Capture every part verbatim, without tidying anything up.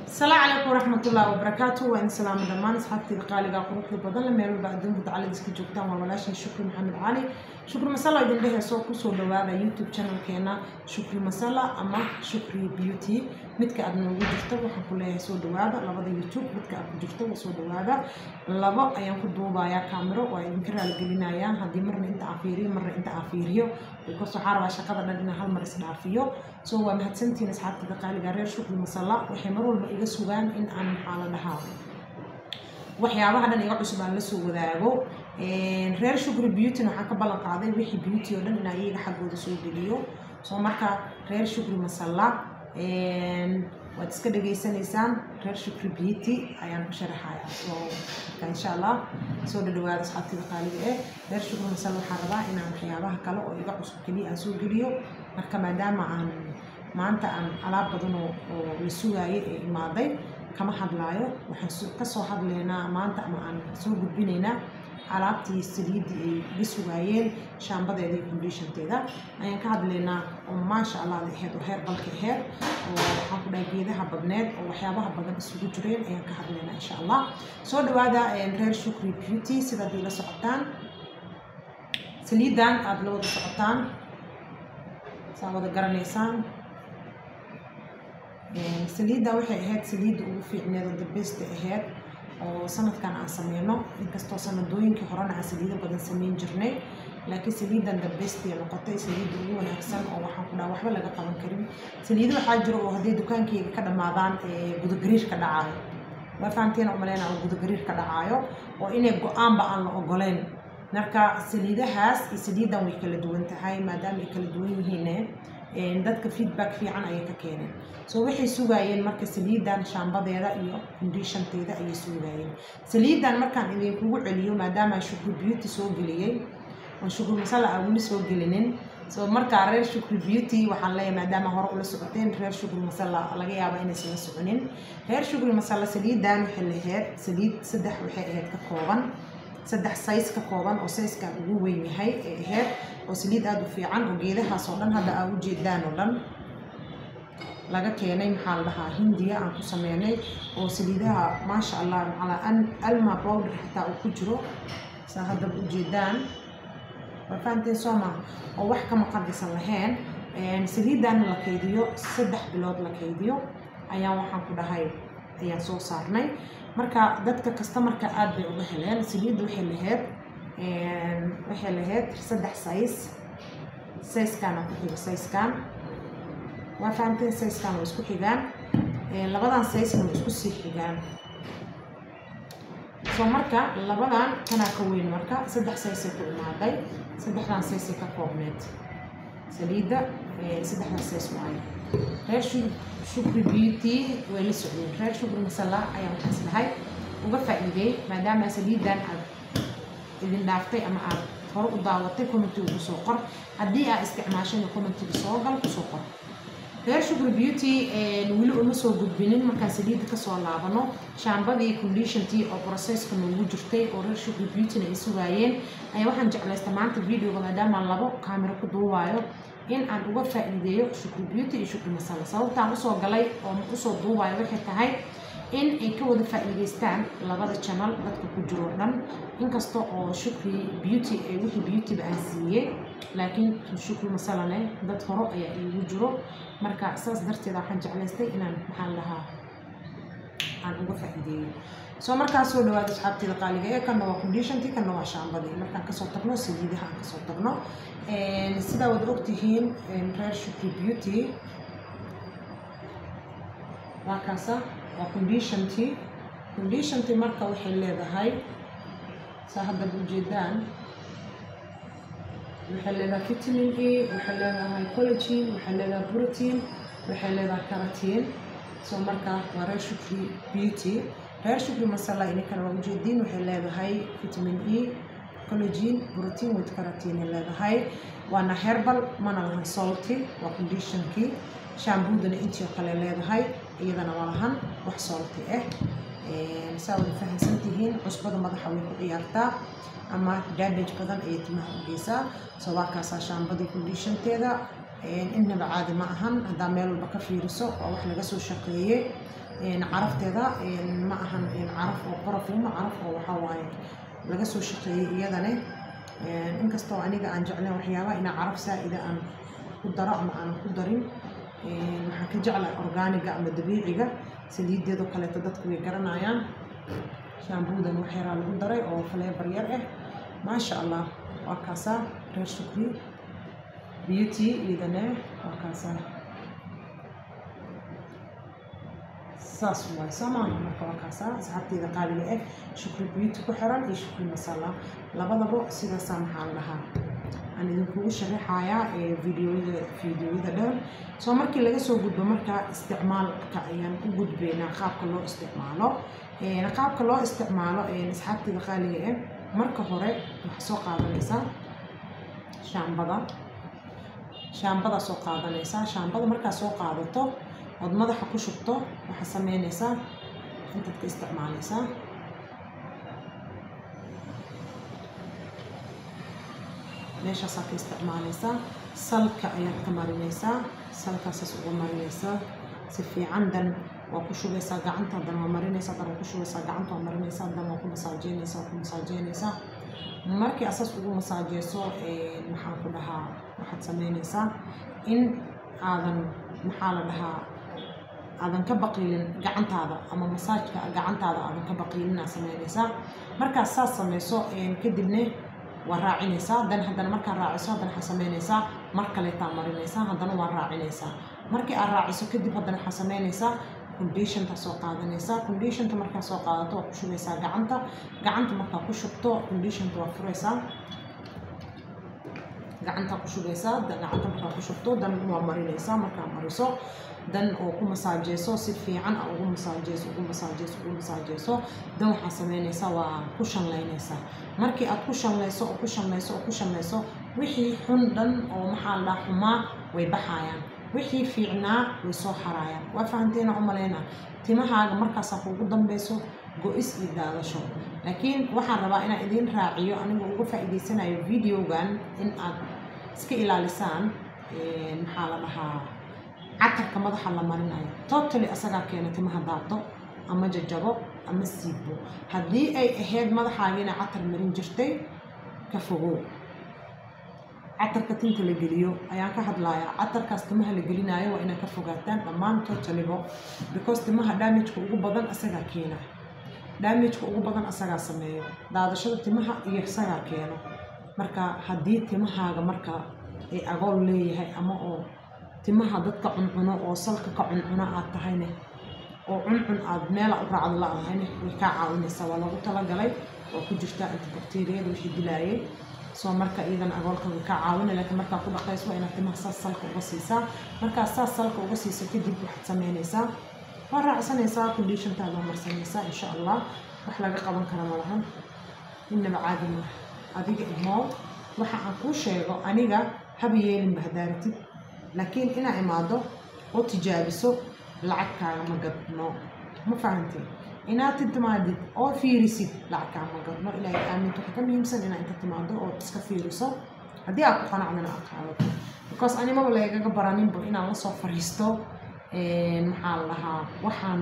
السلام عليكم ورحمة الله وبركاته. وإن سلام دمان أصحابتي القالقة قروح بدل لما يلو بعدين تعالى ديسك جوكتان وولاش شكري محمد علي شكري مسلا إذن ده سوق كسر لواء يوتيوب channel كينا شكري مسلا أما شكري بيوتي متك أدنى وجدته وحنقولها سوق لواء لبض يوتيوب متك أدنى وجدته وسوق لواء لبض أيام كدوا بايا كاميرا وإن كرا لقينا أيام هذه مرة أنت عفيري مرة أنت عفيريو وقصة حارة عشان كذا لنا هالمرة سنعفيو سو مهتسنتين أصحابتي القالقة غير شكري مسلا وحمروا iga sugaan in aan xaaladaha waxyaabaha dhan iga cusub aan la soo wadaago een reer Shukri Beauty waxa ka balan qaaday wixii beauty oo dhan in ay iga xagooda soo geliyo soo marka reer Shukri masala een waad iska dhageysanaysaan reer Shukri Beauty ayaan ku sharaxayaa soo insha Allah soo dhawaada asxaabtida qaaliga ee reer Shukri masala waxa rabaa in aan waxyaabaha kale oo iga cusub kaliya aan soo geliyo marka maadaama aan maanta aan alaab badan oo la sugaayay ee imaaday kama hadlaayo waxaan ka soo hadlaynaa maanta ama aan soo gudbinaynaa alaabtii saliidii ay iga sugaayeen shaambadeeda iyo conditionteeda ayaan ka hadlaynaa oo maasha Allah ahayd oo heer balka heer oo waxaan ku dhahay geedaha badneed oo waxyaabaha badan isugu jireen ayaan ka hadlaynaa insha Allah soo dhawaada reer Shukri Beauty sida ay la socotaan saliidan aad la wada socotaan saa wada garanaysaan saliidda waxay ahayd saliidda ugu fiicneed oo the best ahayd oo sanadkan aan sameeyno inkastoo sanadooyinkii horena aan saliidda badan sameyn jirnay laakiin saliiddan the best ay noqotay saliidda ugu wanaagsan oo waxaan ku dhahay waxba laga qaban karin saliidda waxaa jiro oo haddii dukaankeyga ka dhamaadaan gudagariir ka dhacayo waa fahanteen u maleynaa oo gudagariir ka dhacayo oo inay go-aanba aan la ogoleyn marka saliidahaas iyo saliiddan way kala duwan tahay maadaama ay kala duwan yihiin dadka feedback fiican ay ka keeneen soo waxay sugaayeen marka saliidan shaambadeeda iyo conditionteeda ay sugaayeen saliidan markaan idin kugu celiyo maadaama Shukri Beauty soo galiyay oo Shukri masala aan wali soo galinin soo marka reer Shukri Beauty waxaan leeyahay maadaama hore ula socoteen reer Shukri masala laga yaabaa inay soo soconin reer Shukri masala saliidan waxay lahayd saliid saddex waxay ahayd ka kooban saddex size ka kooban oo size ka ugu weyn yahay ee ahayd oo saliid aad u fiican oo geedahaas oo dhan hadda aad u jeedaan oo dhan laga keenay maxaa la dhahaa Hindiya aan ku sameynay oo saliidaha maasha Allah ala an alma powder xataa uu ku jiro saa hadda u jeedaan wafaanteen Soomaa oo wax ka maqadisan lahayn een saliidan la kaydiyo saddex bilood la kaydiyo ayaan waxaan ku dhahay ayaan soo saarnay marka dadka customerka aad bay uga heleen saliidda waxay lahayd een waxay lahayd saddex size size kana ku xiga size kan waa fahanteen size kan isku xigaan ee labadan size ma isku sii xigaan soo marka labadan kana ka weyn marka saddex size ku imaaday saddexdan size ka koobneed saliidda ee saddexdan size waaye reer Shukri Beauty way la socdeen reer Shukri masala ayaan waxaas lahay uga faa'iiday maadaama saliidan aad idin dhaaftay ama aad hore u daawatay comment ugu soo qor haddii aad isticmaashay comment soo gal ku soo qor reer Shukri Beauty ee wili uma soo gudbinin markaan saliidda ka soo laabano shaambadii conditiontii oo processka noogu jirtay oo reer Shukri Beauty ay sugaayeen ayaa waxaan jeclaystay maanta videoga maadaama labo kaamiro ku duubayo in aan uga faa'iideeyo Shukri Beauty iyo Shukri masala sababta aan soo galay oo aan soo duubayo waxay tahay in ay ka wada faa'iideystaan labada channel dadka ku jiro dhan inkastoo oo Shukri Beauty ay wixii beauty ba aan siiyay laakiin Shukri masala dad hore ayaa igu jiro marka saas darteed waxaan jeclaystay inaan maxaa lahaa aan uga faa'iideeyo soo markaa soo dhawaad asxaabtida qaaliga ee kana waa conditiontii kana waa shaambadii markaan ka soo tagno saliidaha aan ka soo tagno een sida wada ogtihiin reer Shukri Beauty waa kaasa waa conditiontii conditiontii marka waxay leedahay saa hadda u jeedaan waxay leedahay vitamin A waxay leedahay collagen waxay leedahay protein waxay leedahay keratin soo marka waa reer Shukri Beauty reer Shukri masala in kala waa ujeedin waxay leedahay vitamin E collagen protein with keratin leedahay waana herbal mana lahan salty waa conditionkii shaamboodana intii kale leedahay iyadana waa lahan wax salty ah ee saawada fahansantihiin cusbada madaxa way ku ciyaartaa ama damage badan ay timaha u geysaa soo waa kaasa shaambadii conditionteeda إننا بعاد ما أهن هذا ميل البكفي رسوا أو إحنا جسوا شقية إن عرفت هذا إن ما أهن إن عرف أو قرف وما عرف أو حواي لجسوا شقية يدنا إن كستوا أنا جا أنجعنا وحياة إن عرف سائدة أن قدرة ما أنا قدرين waxaan ka jeclahay organiga ama dabiiciga saliideedo kale dadku way garanayaan shaambuudan wax yar lagu daray oo flavor yar ah ma sha Allah waa kaasa reer shukri beauty idana waa kaasa saas way samaan marka waa kaasa asxaabteeda qaaliga ah shukri beauty ku xiran iyo shukri masala labadaba sida samaxaan lahaa أنا إذا شرحايا فيديو فيديو إذا ده سو مركي لقى سو جود بمركا استعمال كأيام جود بينا خاب كله استعماله نقاب كله استعماله نسحب تيجي خالي مركا هراء سوق هذا ليسا شام بدا شام بدا سوق هذا ليسا شام بدا مركا سوق هذا تو قد ماذا حكوا شطه وحسمين ليسا أنت تستعمل ليسا ليش أصلا استعماليسا سلك أيام تمارينيسا سلك أساس ومارينيسا سفي عندن وكشوا بيسا قعنت عندن ومارينيسا در وكشوا بيسا قعنت ومارينيسا عندن وكم مساجينيسا وكم مساجينيسا مركي أساس وجو مساجيسو محل كلها واحد سمينيسا إن هذا محل لها هذا كبقي لين قعنت هذا أما مساج قعنت هذا هذا كبقي لنا سمينيسا مركي أساس سميسو إن كدبني وراعينيسا دن هدنا مركا راعيسو هدنا حسمينيسا مركا لي تامرينيسا هدنا وراعينيسا مركي الراعيسو كدب هدنا حسمينيسا كونديشن تا سو قادنيسا كونديشن تا مركا سو قادتو كشوبيسا غعنتا غعنتا مركا كشبتو كونديشن تو فريسا غعنتا كشوبيسا دن غعنتا مركا كشبتو دن ومرينيسا مركا مريسو دن او ku masaajeeso si fiican oo ugu masaajeeso ugu masaajeeso ugu masaajeeso dan waxa sameynaysa waa ku shanleynaysa markii aad ku shanleyso oo ku shanleyso oo ku shanleyso wixii xun dhan oo maxaa la xumaa way baxayaan wixii fiicnaa way soo xaraayaan waa fahanteena u maleena timahaaga markaas aad ugu dambayso go'is iyo daadasho laakiin waxaan rabaa inaan idin raaciyo aniga uga faa'iideysanayo videogan in aad iska ilaalisaan ee maxaa la dhahaa عطرك مدح الله مرينايا توتالي أسرع كأنه تمها دارتو أما ججبو أما سيبو هذي أي هاد مدح علينا عطر مرين جرتي كفوقو عطر كتين تلقيليو أيان كهاد لايا عطر كاستمها لقيلينايا وإنا كفوقاتان أمان توتالي بو because تمها دامج كوغو بدن أسرع كينا دامج كوغو بدن أسرع سميو دادا شد تمها يسرع كينا مركا هذي تمها مركا أي أقول لي هاي أما أو timaha dadka cuncuno oo salka ka cuncuno aad tahayne oo cuncun aad meel u raacdo la ahayne way ka caawinaysaa waa lagu talagalay oo ku jirta antibacteriyada wixii dilaayay soo marka iidan agoolka ka caawinay laakiin marka ku dhaqayso waa inaad timaha saas salka uga siisaa marka saas salka uga siiso kadib waxaad sameynaysaa waa raacsanaysaa condition taada marsanaysaa insha Allah wax laga qaban karo ma lahan inaba caadi ma adiga imoo waxa aan ku sheego aniga habiyeelin bahdaartid لكن أنا إماده أو تجابسه لعك ما قدنا ما فهمتي أنا تنتمادي أو في ريسيت لعك ما قدنا إلى أن تحكم يمسن أنا أنت تماده أو تسكفي ريسو هدي أكو قناع من أقرأ because أنا ما بلاقي جا برانين بقى أنا وصفر هستو محل لها وحن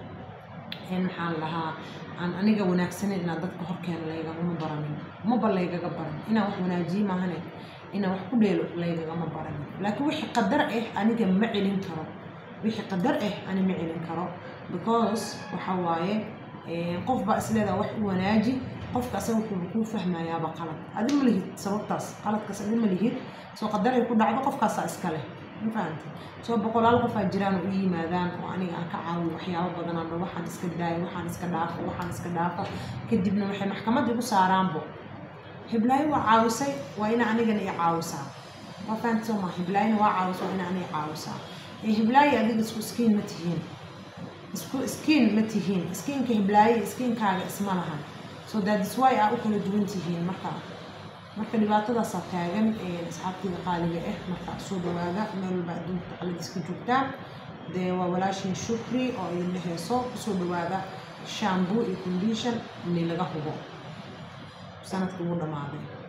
محل لها عن أنا جو ناكسني إن عدد كهر كان لاقي ما برانين ما بلاقي جا برانين أنا وحنا جي ما هني إنه wax ku dheelo layga ma baran laakiin wixii qadar ah aniga ma celin karo wixii qadar ah ani ma celin karo because waxa waaye ee qof ba isleeda wax u wanaaji qofka asagu wuxuu ku fahmayaa ba qalad adin ma lihid sababtaas qaladkaas adin ma lihid soo qadar ay ku dhacdo qofkaas iska leh ma fahanti soo boqolaal qof ay jiraan oo yimaadaan oo aniga aan ka caawiyo waxyaabo badan aan waxaan iska daayo waxaan iska dhaafo waxaan iska dhaafo kadibna waxay maxkamadda igu saaraanbo هبلاي وعاوسة وين أنا جني عاوسة ما فهمت سوما هبلاي وعاوسة وين أنا عاوسة هبلاي أديك سكو سكين متهين سكو سكين متهين سكين كهبلاي سكين كاج اسمها so that's why أكل دوينتهين مركا مركا اللي بعتها صتاجن أصحابي قالوا إيه مركا صوب وهذا من بعدين على ديسك جوتا ده وولاشين شكري أو اللي هي صوب صوب وهذا شامبو الكونديشن اللي لقاه هو سنة كورونا معنا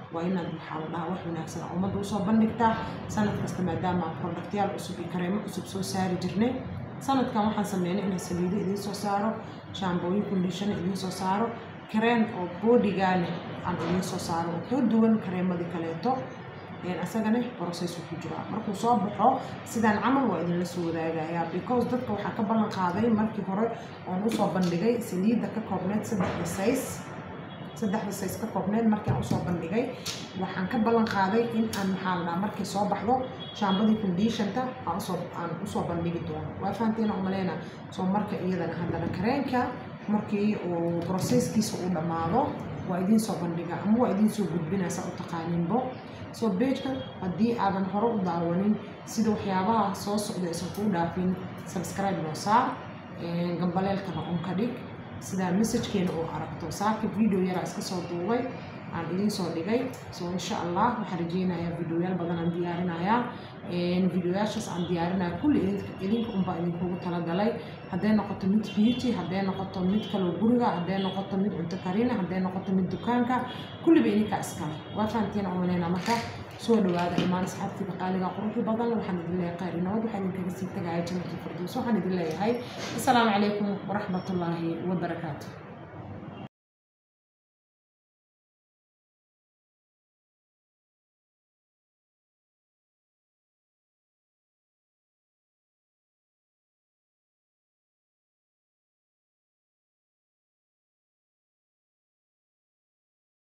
وإن الحاول لها وح وناكسر أو ما دوسوا بندقتا سنة كاستمع دام برودكتيال أسوب كريم أسوب سو ساري جرني سنة كان waxaan sameynay in saliid idin soo saaro shaambooyin conditioner idin soo saaro كريم أو body gaane aan idin soo saaro oo ka duwan kareemadii kaleeto een asagana process ku jira markuu soo baxo sidaan camal waa idin la soo wadaagayaa because dadka waxa ka ballan qaaday markii hore oo u soo bandhigay saliidda ka koobneed saddex size saddex size ka koobneed markii aan u soo bandhigay waxaan ka ballan qaaday in aan maxalna markii soo baxdo shaambadii conditioner aan soo aan u soo bandhigi doono waa faanteen oo maleena soo marka iyadana hadana kareenka markii uu processkiisa uu dhamaado waa idin soo bandhiga ama waa idin soo gudbinaysa u taqaaninbo soo page-ka haddii aadan hore u daawanin sida waxyaabaha soo socda aysan kuu dhaafin subscribe noo saar gambaleelkana un ka dhig sida message-keena oo aragto saaka video yara iska soo duubay aan idin soo dhigay soo insha Allah waxaan rajeynayaa videoyaal badan aan diyaarinayaa een videoyaashaas aan diyaarinaa kulli idinka unbaa idinkugu talagalay hadday noqoto mid beauty hadday noqoto mid kale guriga hadday noqoto mid cunto karin hadday noqoto mid dukaanka kulliba idinka iskale waa fahanteen oo maleena marka soo dhawaada imaan asxaabtiga qaaliga quruxda badan waxaan idin leeyahay khayr nabad waxaan idinkaga sii tagayaa jannada firdaws waxaan idin leeyahay assalaamu calaykum waraxmatullaahi wabarakaatuh